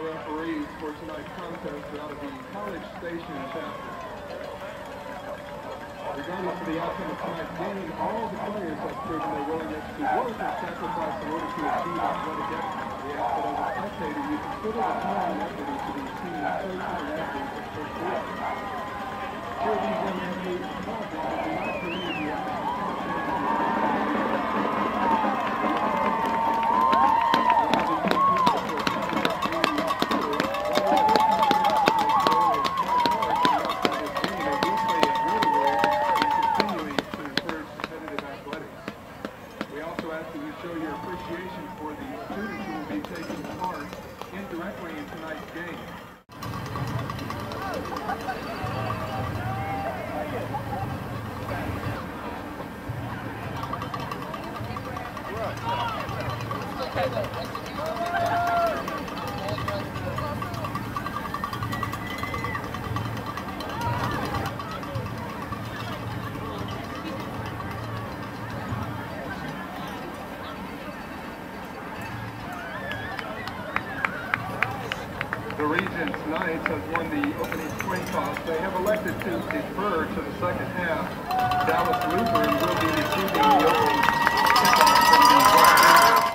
referees for tonight's contest are out of the College Station chapter. Regardless of the outcome of tonight's game, all the players have proven their willingness to work and sacrifice in order to achieve athletic excellence. We ask that as a spectator, you consider the time and effort each of these teams shows to the athletes at first field. Sure, these young athletes love it, but do not permit the action. Show your appreciation for the students who will be taking part indirectly in tonight's game. The Regents Knights have won the opening swing toss. They have elected to defer to the second half. Dallas Lutheran will be receiving the opening kickoff from the West.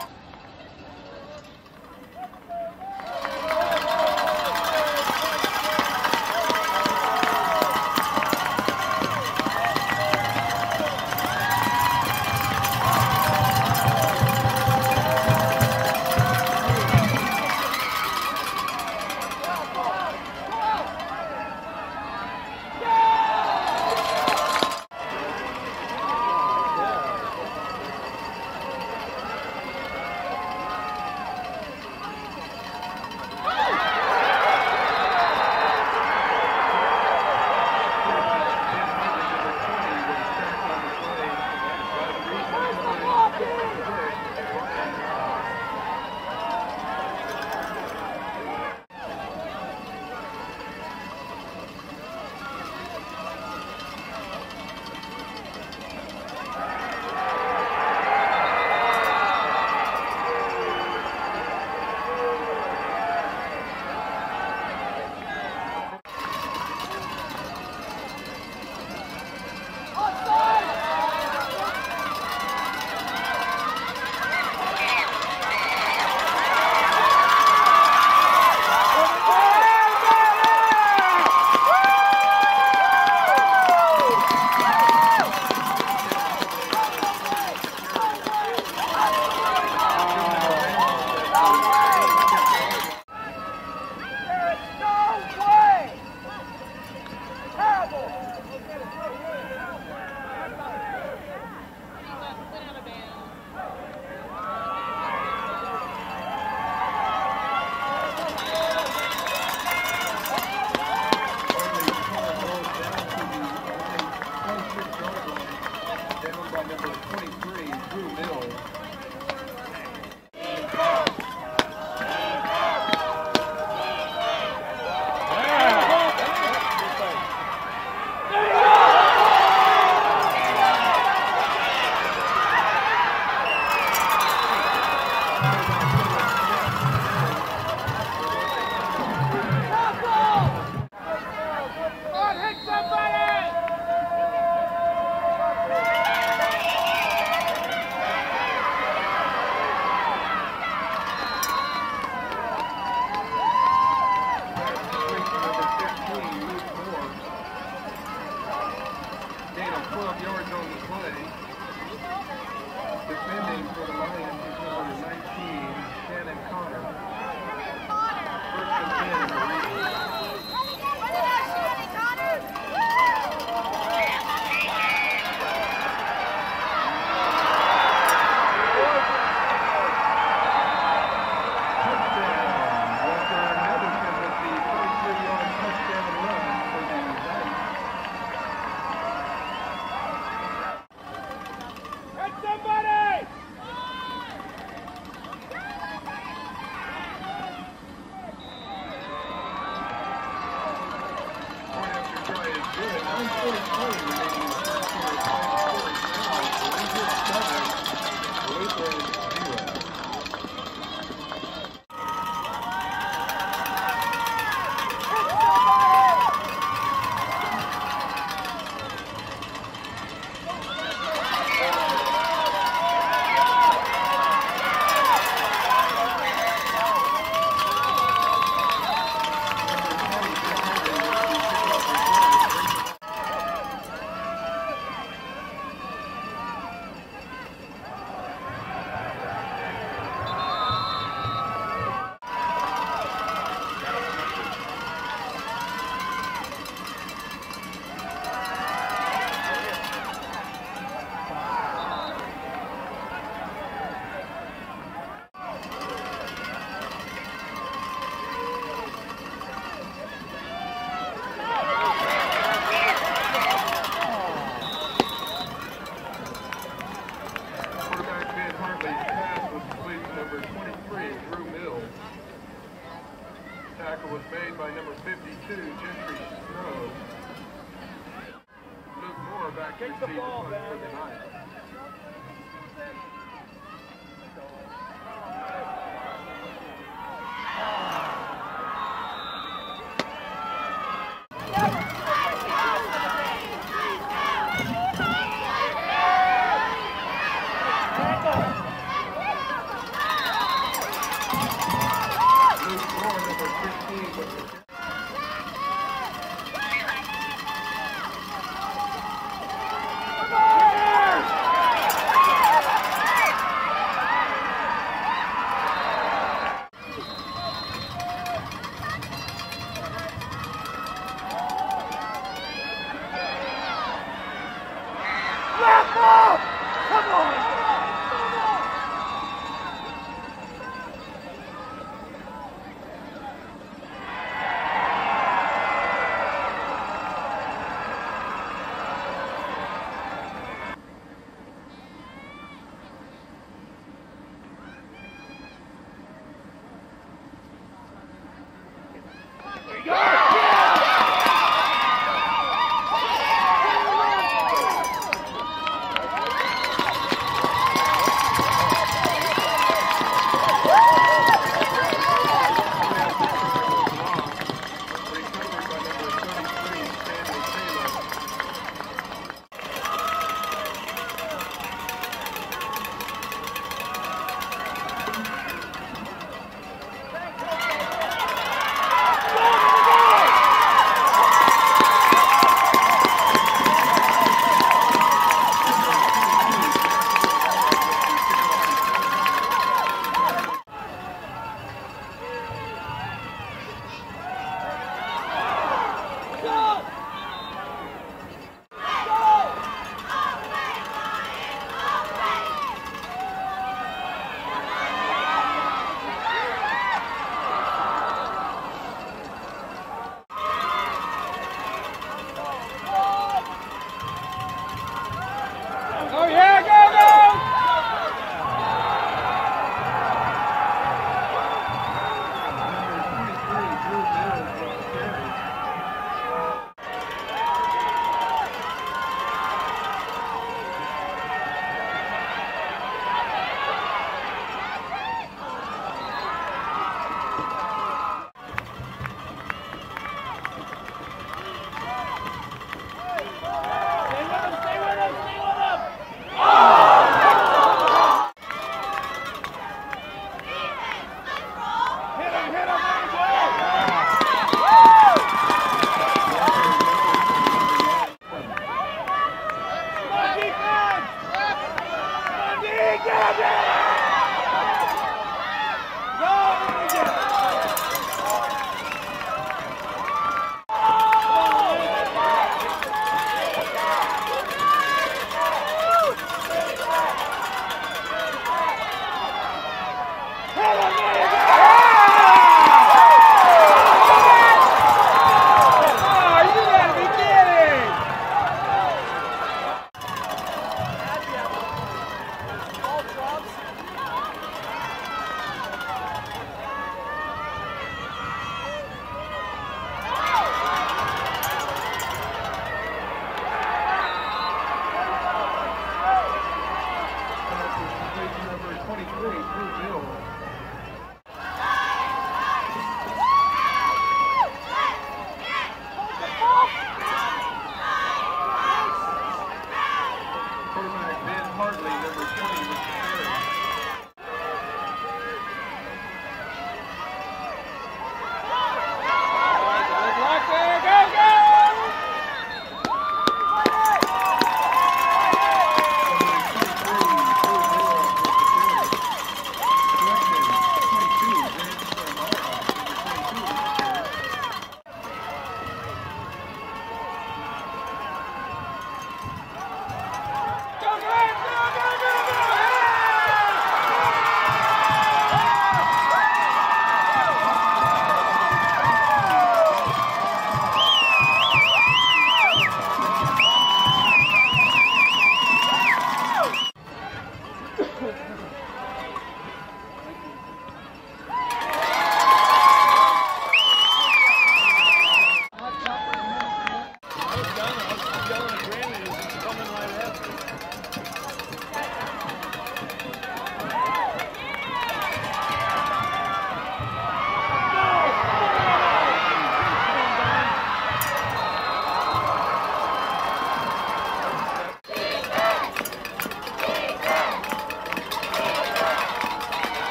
the ball back. Come on!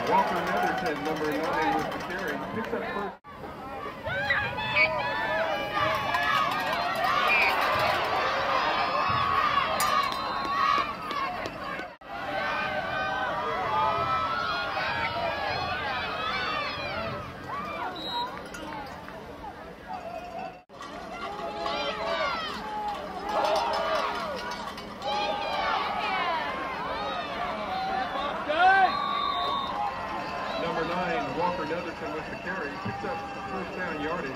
Walker Netherton, number 9, with the carry. Picks up first. Walker Netherton with the carry, picks up first down yardage.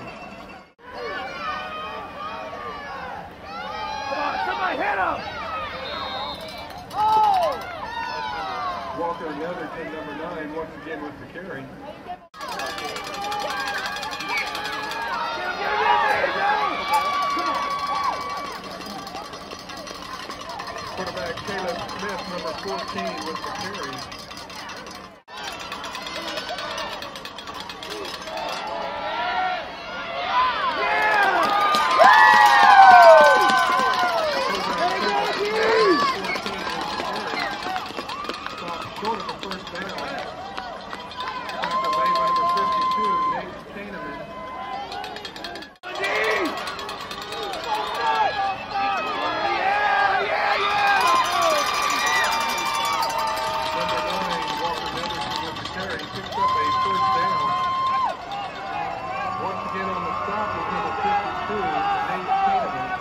Come on, somebody hit him! Oh! Walker Netherton, number 9, once again with the carry. Quarterback Caleb Smith, number 14, with the carry. Short of the first down. Tackle made by number 52, Nate Kahneman. Number 9, Walker Netherton with the carry, picks up a first down. Once again on the stop with number 52, Nate Kahneman.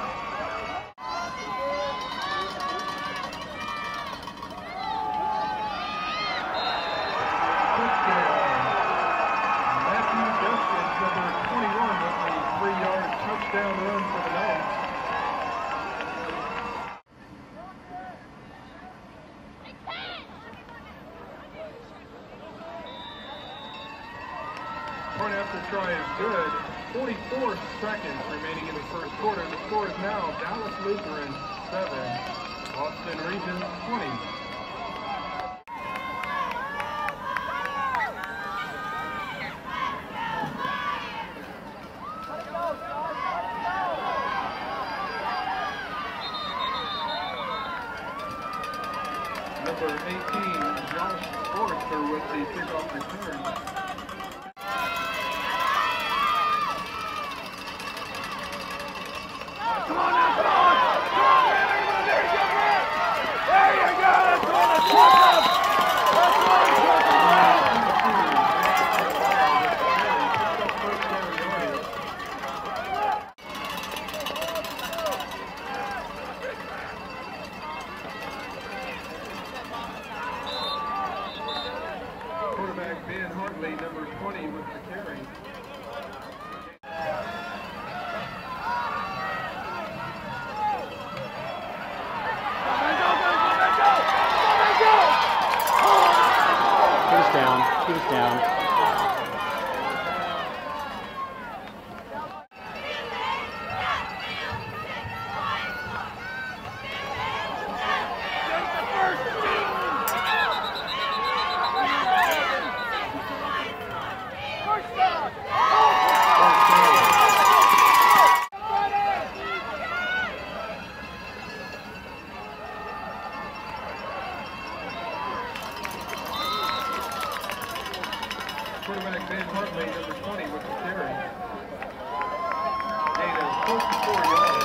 Touchdown run for the Knights. Point after try is good. 44 seconds remaining in the first quarter. The score is now Dallas Lutheran 7, Austin Region 20. Number 18, Josh Forrester with the kickoff return. Come on now, come on! Come on, man! There you go, man! There you go! That's one! That's one! Quarterback Ben Hartley, number 20, with the carry. Keep us down. Keep us down. Quarterback Ben Hartley, number 20, with the carry. Gain of 44 yards.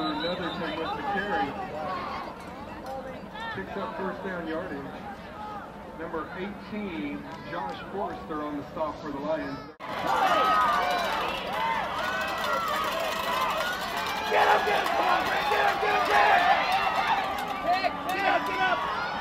Walker Netherton with the carry. Picks up first down yardage. Number 18, Josh Forrester on the stop for the Lions. Get up, come on, Grant, get up, Get up!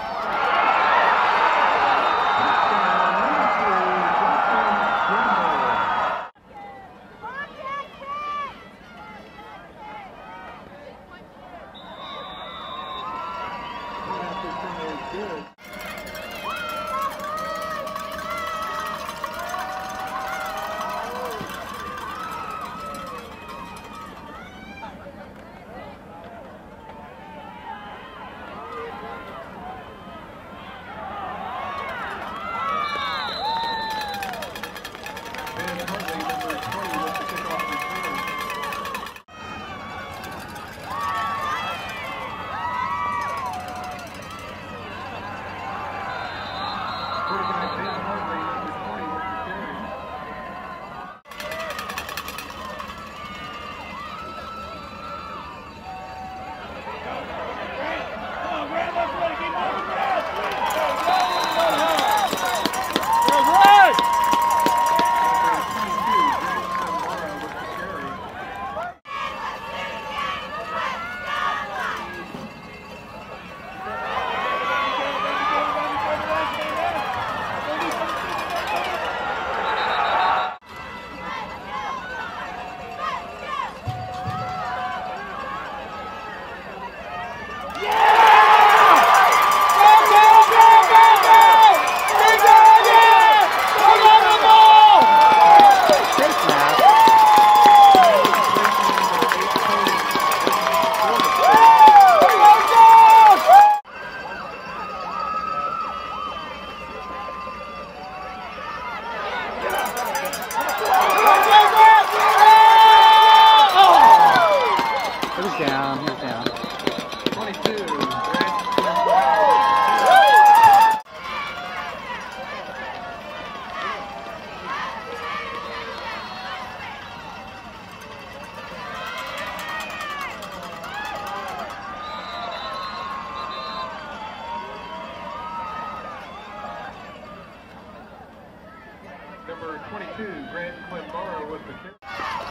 Number 22, Grant Clembara with the kick.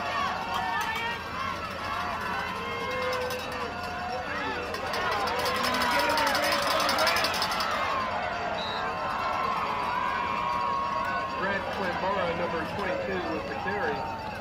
Grant Clembara, number 22 with the carry.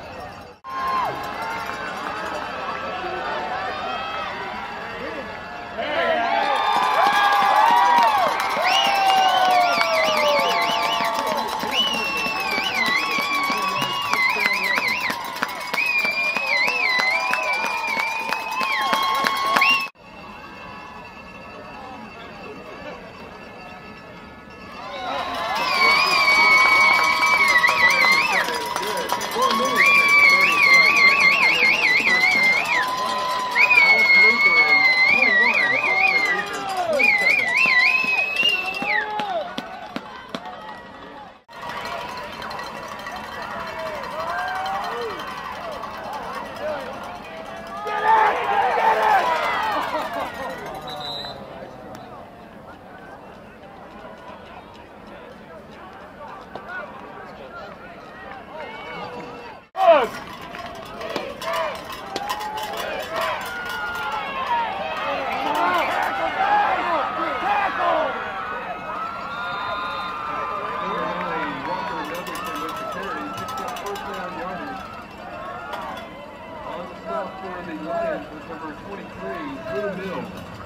For the Lions with number 23, Drew Mills.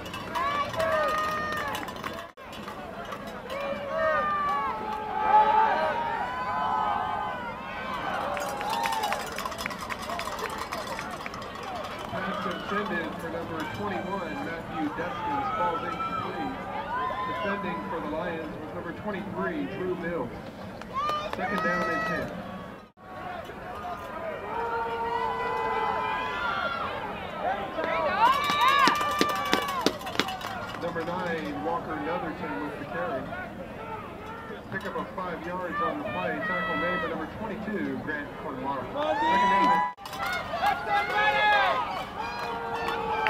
Pass intended for number 21, Matthew Deskins, falls incomplete. Defending for the Lions with number 23, Drew Mills. Second down and 10. Number 9, Walker Netherton with the carry. Pick up of 5 yards on the play. Tackle made by number 22, Grant Clembara. Second down.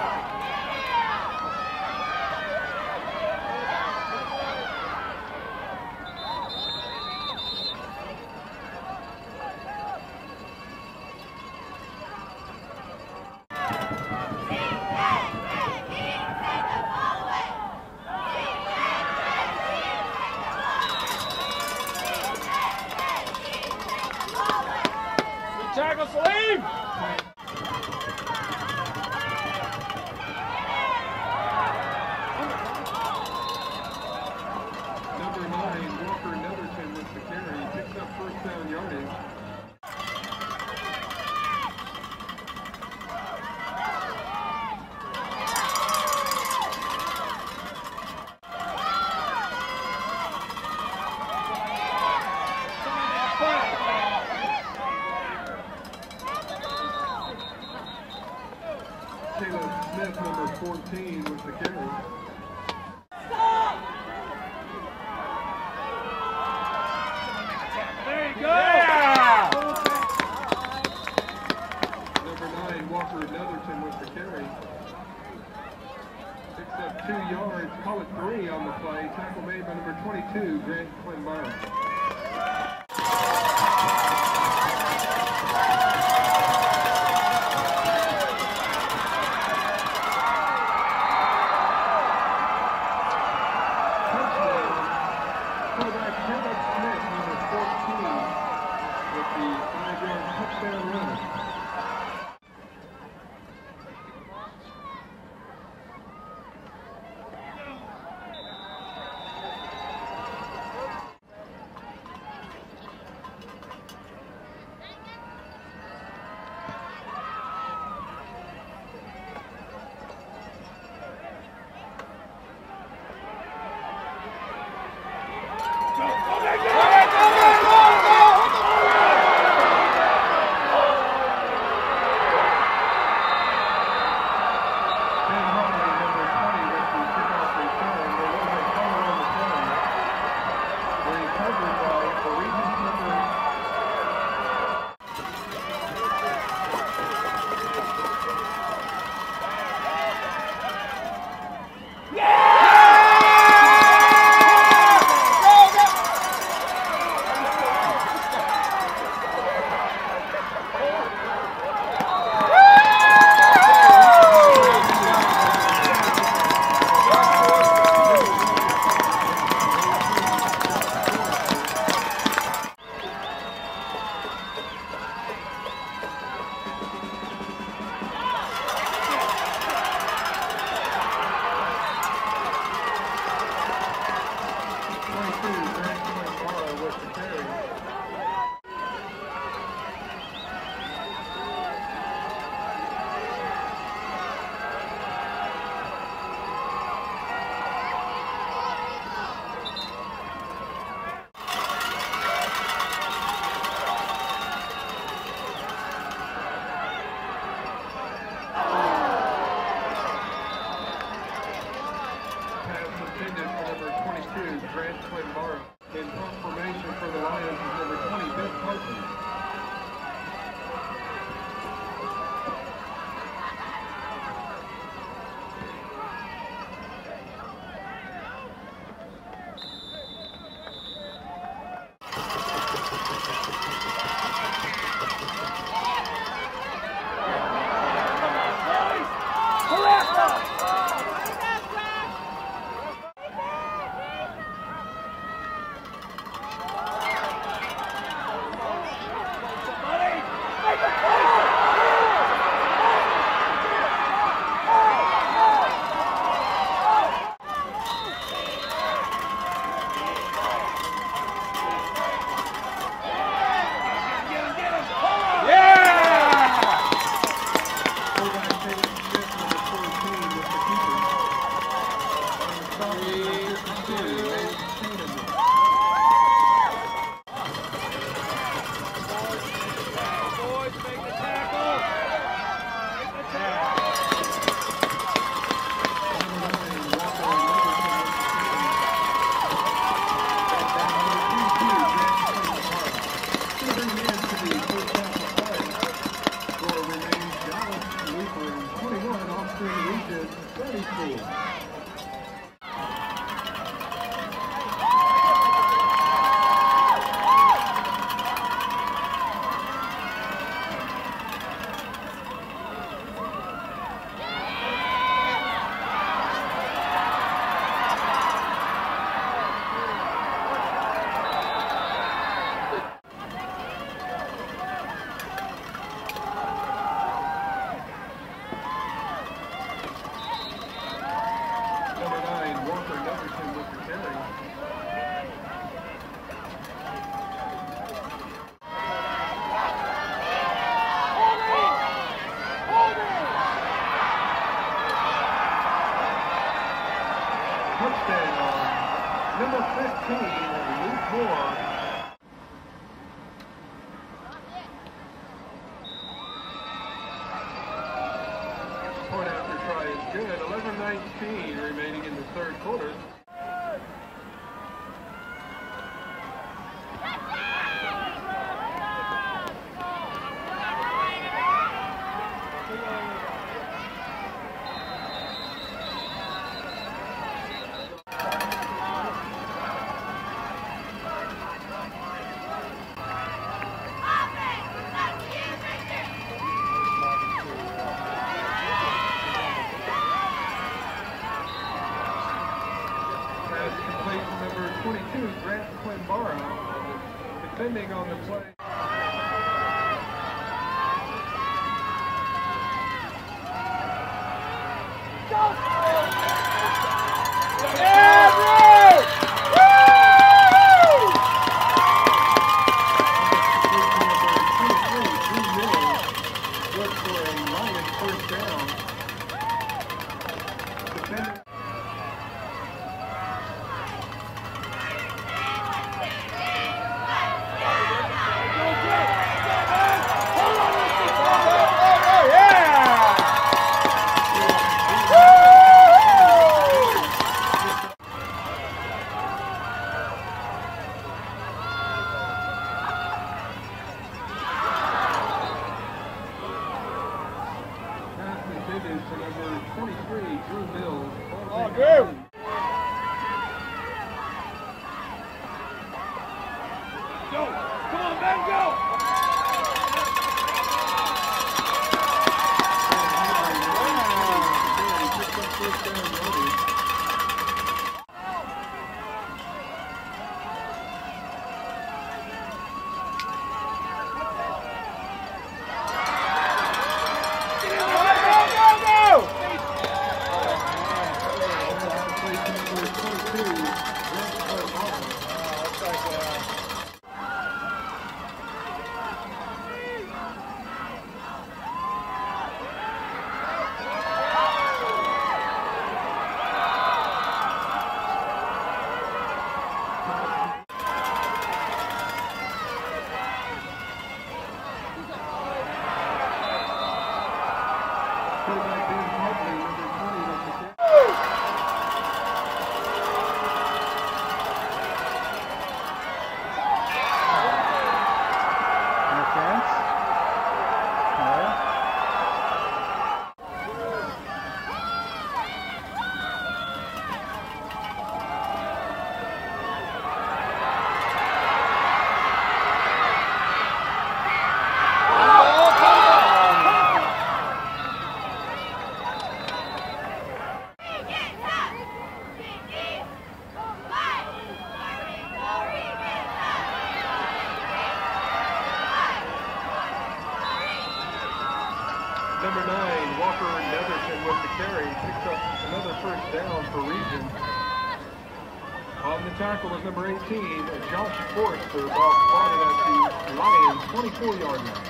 Smith, number 14, with the carry. There you go! Yeah! Number 9, Walker Netherton with the carry. Picks up 2 yards, call it 3 on the play. Tackle made by number 22, Grant Clinborough. Grant Clinborough. In formation for the Lions is number 20, Ben Parton. Touchdown, number 15, Luke Moore. Point after try good. 11:19 remaining in the third quarter. Number 22, Grant Quimbara, defending on the play. To number 23, Drew Mills. Oh, Drew! Go! Come on, man, go! Number 9, Walker Netherton with the carry, picks up another first down for Regions. On the tackle is number 18, Josh Forrester, ball spotted at the Lions 24-yard line.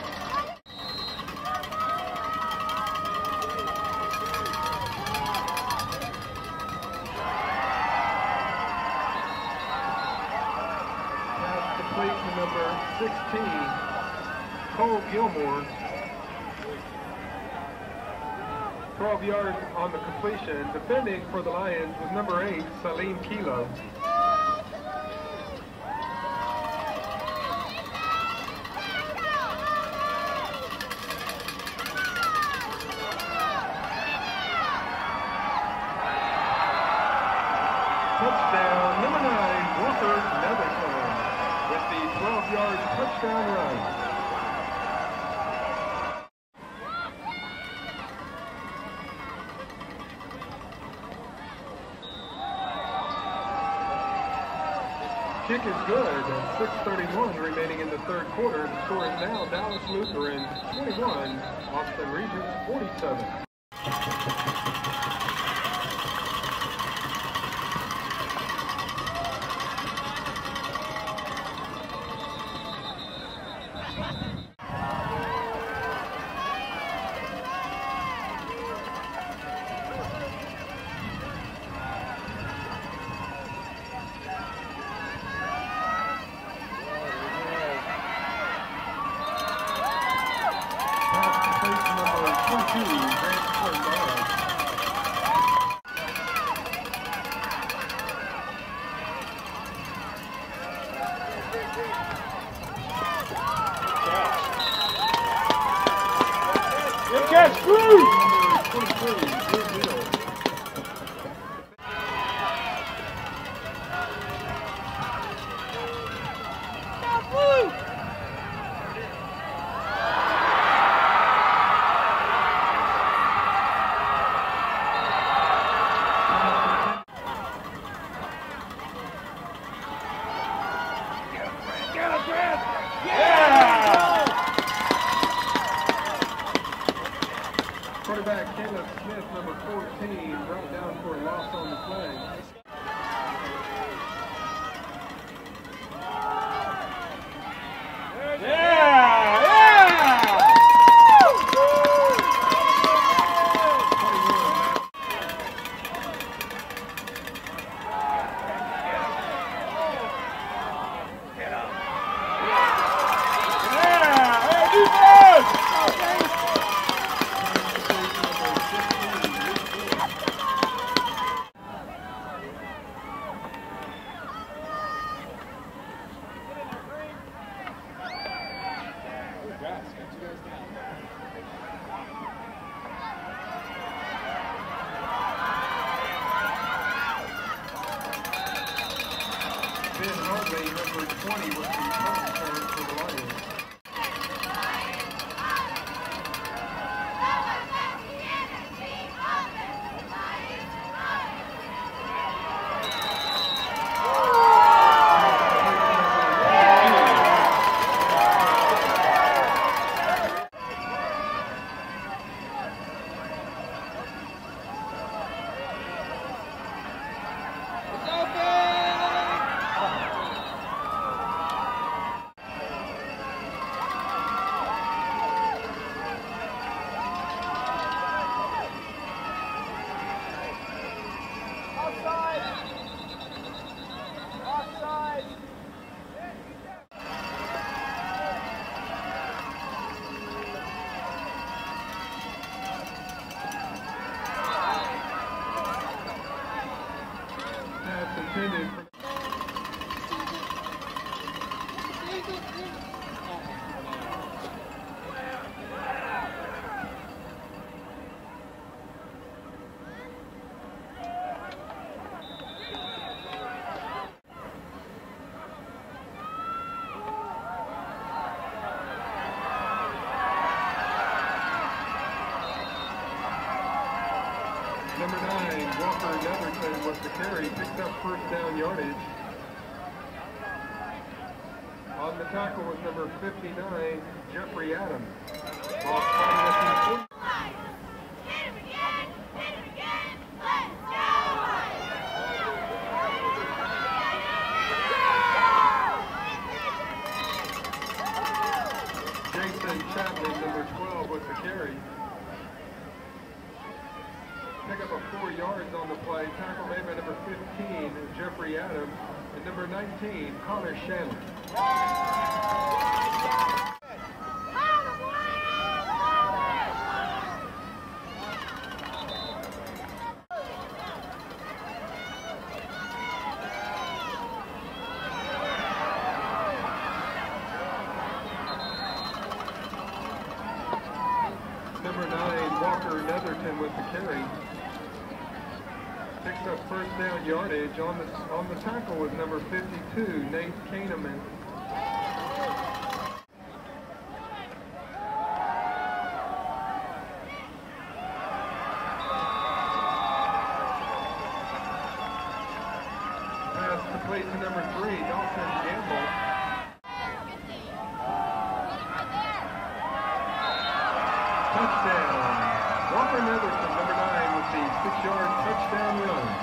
Pass complete to number 16, Cole Gilmore. 12 yards on the completion. Defending for the Lions was number 8, Salim Kilo. Touchdown, number 9, Walker Netherton, with the 12-yard touchdown run. Kick is good. 6:31 remaining in the third quarter. The score is now Dallas Lutheran 21, Austin Regions 47. Number 22, down for a loss on the play. Ben Harvey, number 20, was the punt return for the Lions. Intended for number 9, Walker Netherton was the carry, picked up first down yardage. On the tackle was number 59, Jeffrey Adams. Ball spotted at the 40. Jason Chapman, number 12, was the carry. Pick up a 4 yards on the play. Tackle made by number 15, Jeffrey Adams, and number 19, Connor Shannon. Number 9, Walker Netherton with the carry. Picks up first down yardage. On the tackle was number 52, Nate Kahneman. Pass complete to number 3, Dawson Gamble. Touchdown. Walker Netherton, number 9, with the 6-yard touchdown run.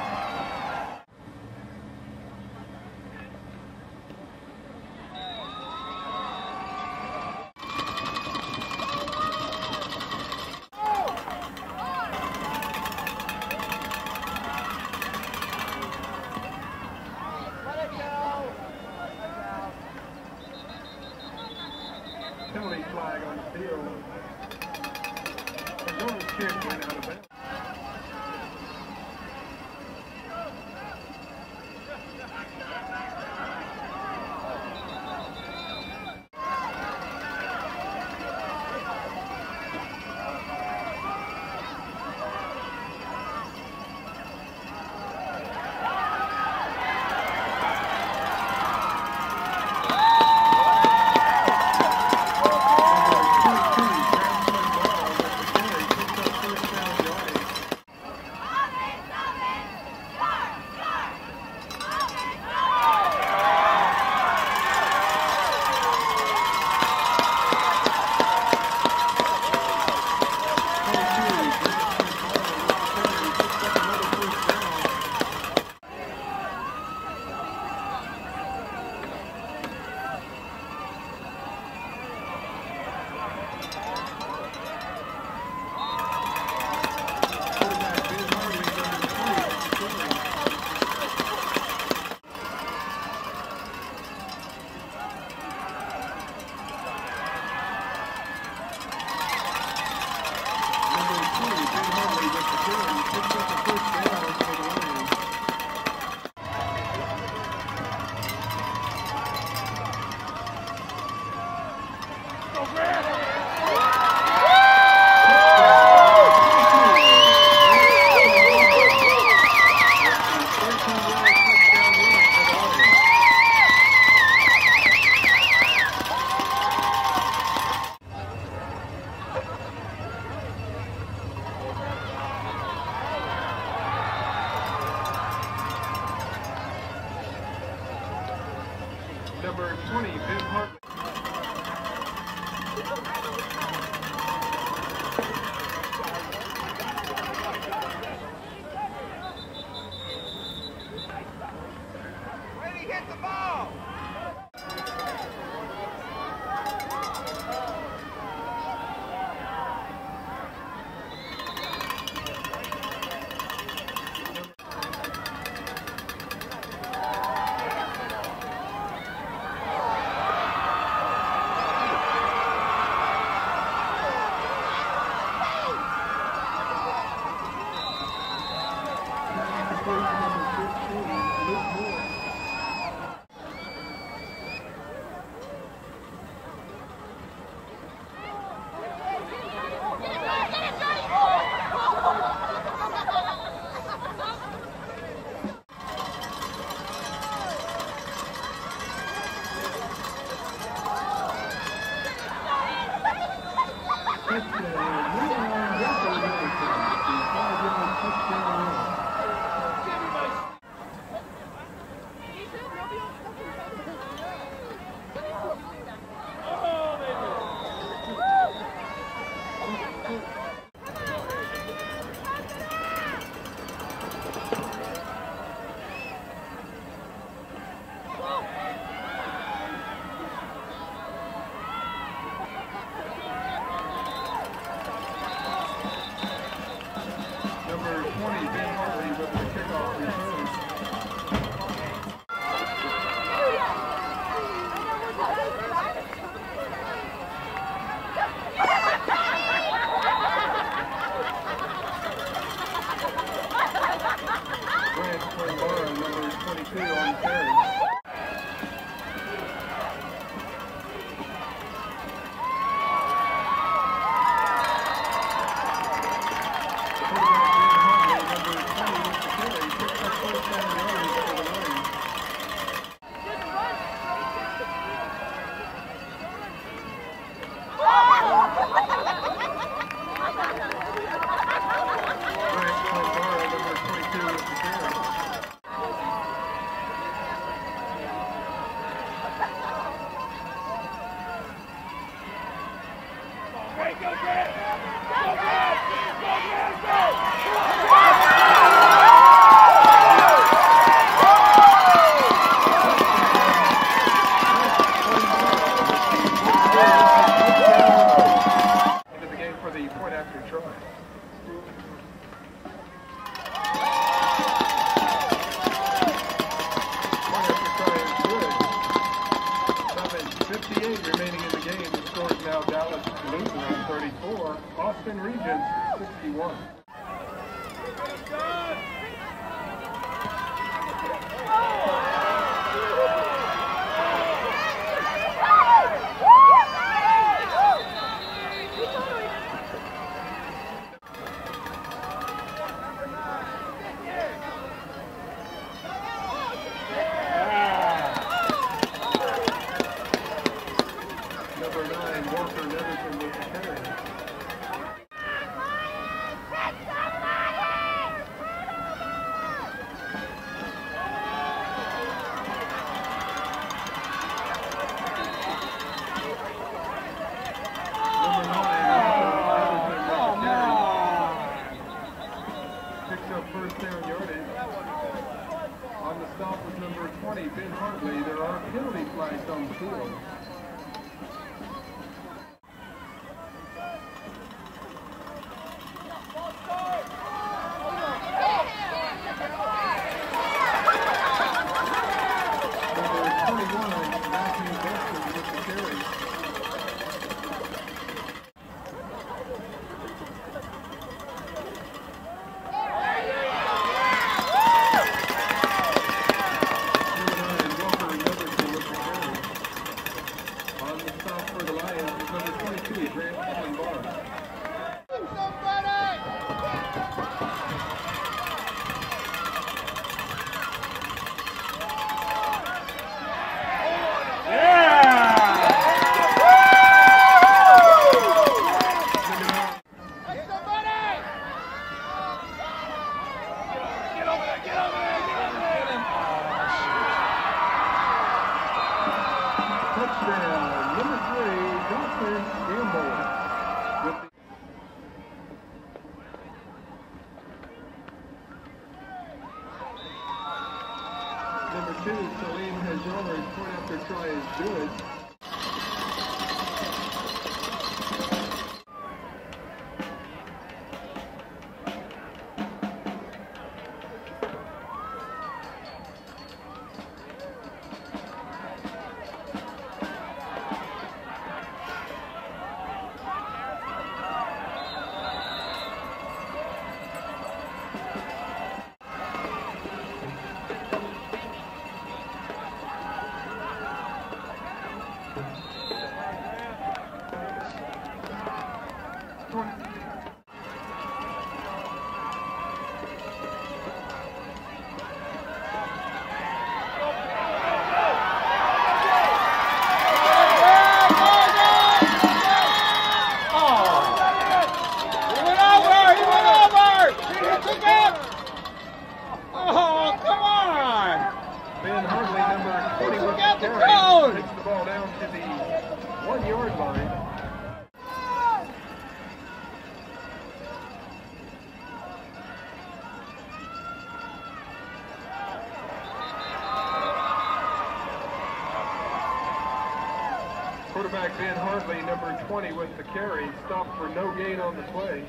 Penalty flag on the field. Arizona's kick went out of bounds. First number 20, Ben Hartley. Ready, hit the ball! Number 20, Ben Hartley with the kickoff return. Grant Claybara, number 22 on the carry. Remaining in the game, the score is now Dallas Lutheran 34, Austin Regents 61. Number 9, Walker Neverton with the carry. Number 9, Neverton with the carry. Picks up first down yardage. On the stop with number 20, Ben Hartley. There are penalty flags on the field. Salim Hajar's point after try is good. Ben Hartley, number 20, with the carry, takes the ball down to the 1-yard line. Quarterback Ben Hartley, number 20, with the carry, stopped for no gain on the play.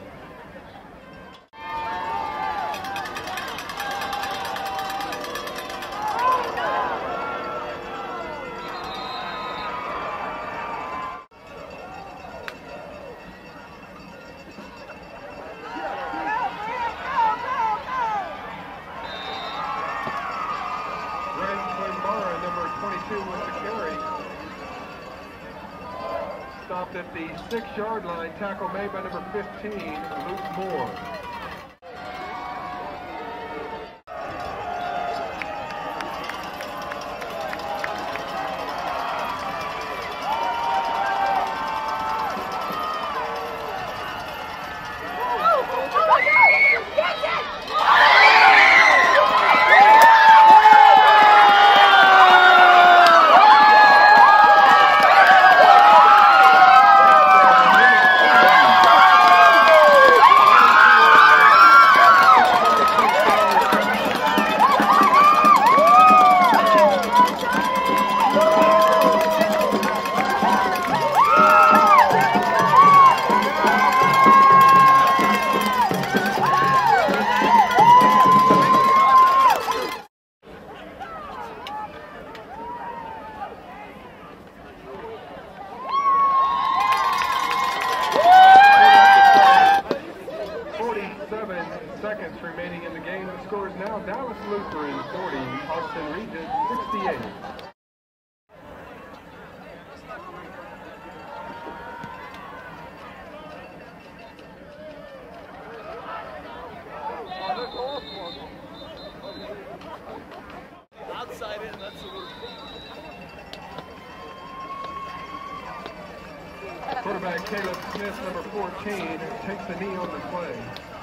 Stopped at the 6-yard line, tackle made by number 15, Luke Moore. Seconds remaining in the game. The score is now Dallas Lutheran 40, Austin Regis 68. Outside in, that's a little. Quarterback Caleb Smith, number 14, takes the knee on the play.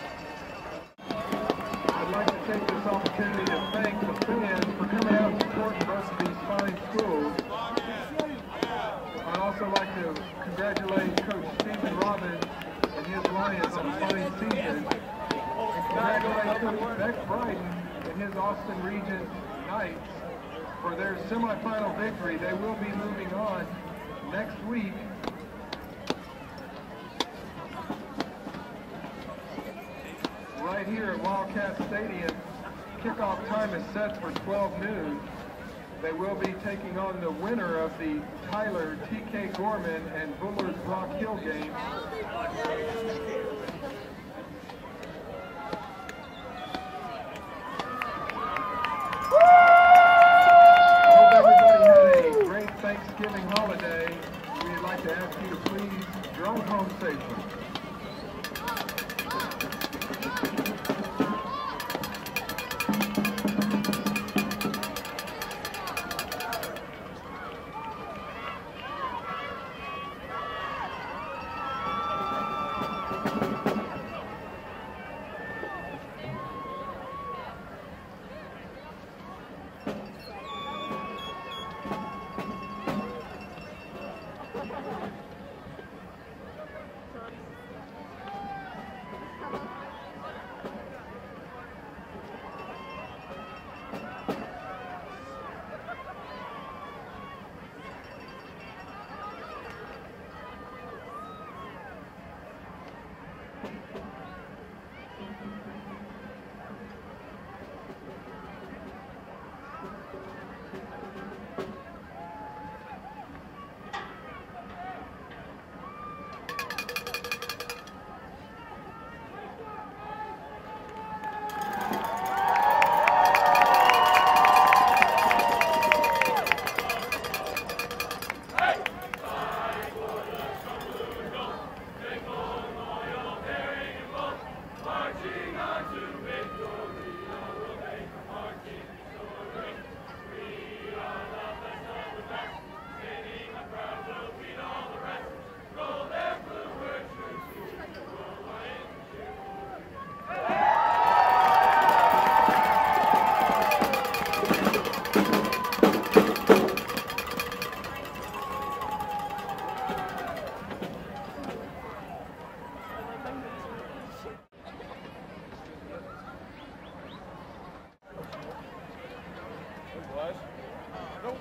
I'd like to take this opportunity to thank the fans for coming out and supporting both of these fine schools. I'd also like to congratulate Coach Stephen Robbins and his Lions on a fine season. And congratulate Coach Beck Bryden and his Austin Regis Knights for their semifinal victory. They will be moving on next week. Right here at Wildcat Stadium, kickoff time is set for 12 noon. They will be taking on the winner of the Tyler T.K. Gorman and Bullards Rock Hill game. I hope everybody had a great Thanksgiving holiday. We'd like to ask you to please drive home safely.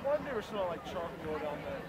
wonder they were smelling like charcoal down there.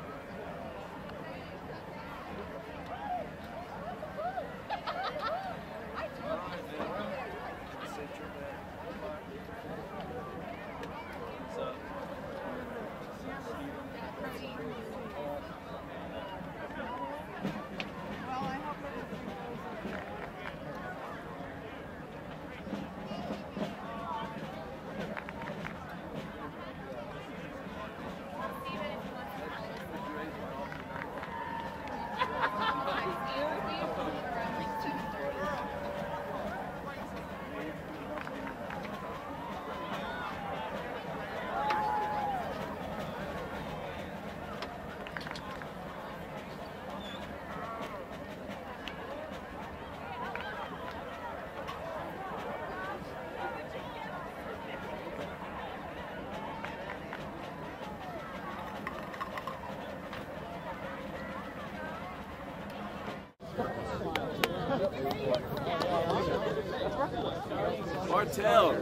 Martell.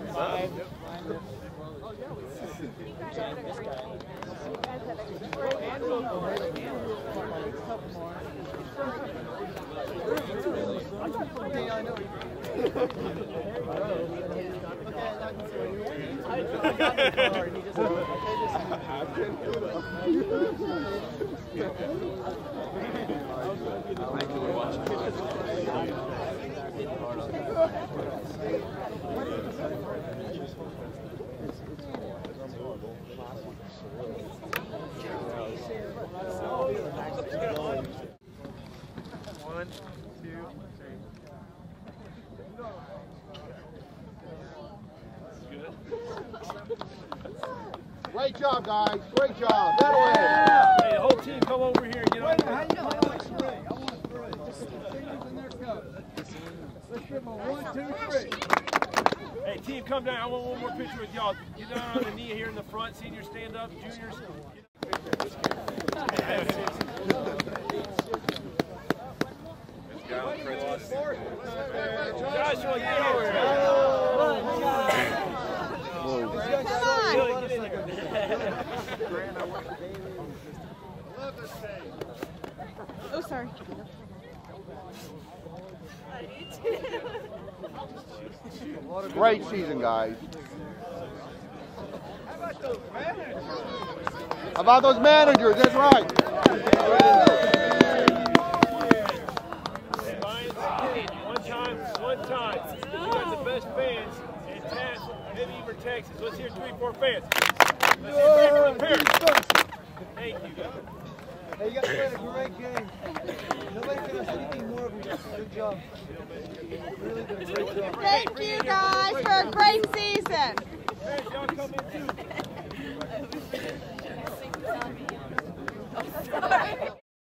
One, two, three. Great job, guys. Great job. That way. Hey, the whole team come over here and get on. Let's give them a 1, 2, 3. Hey, team, come down. I want one more picture with y'all. Get down on the knee here in the front. Seniors, stand up. Juniors. Joshua, get over here. Oh, sorry. Great season, guys. How about those managers? That's right. One time. You got the best fans in Beaver, Texas. Let's hear 3, 4 fans. Let's hear 3 for the parents. Thank you. Hey, you guys played a great game. Nobody can ask anything more of you. Good job. Really did a great job. Thank you guys for a great season. Parents, y'all come in too.